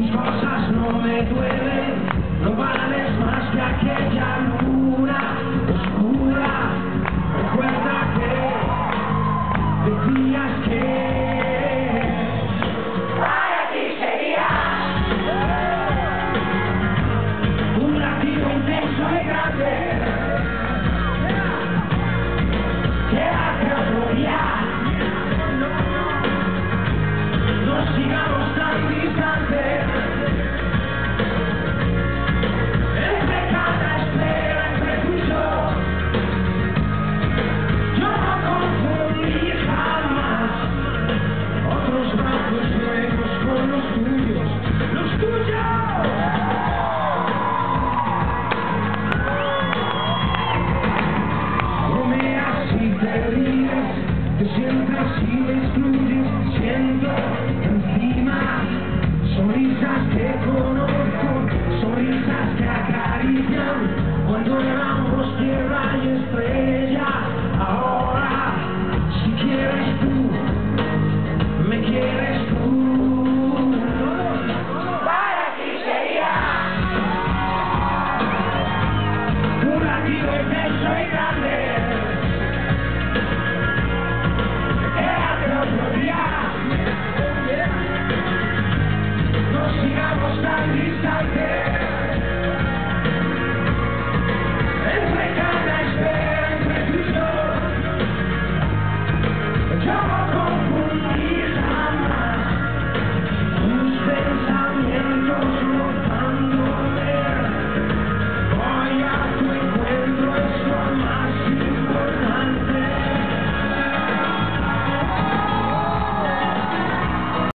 tus cosas no me duelen, no vales más que aquella luna oscura. Recuerda que decías que para ti sería un latido intenso y grande que hace otro día no sigamos tan distantes. Entre cada espera, entre tú y yo no confundí jamás otros brazos nuevos con los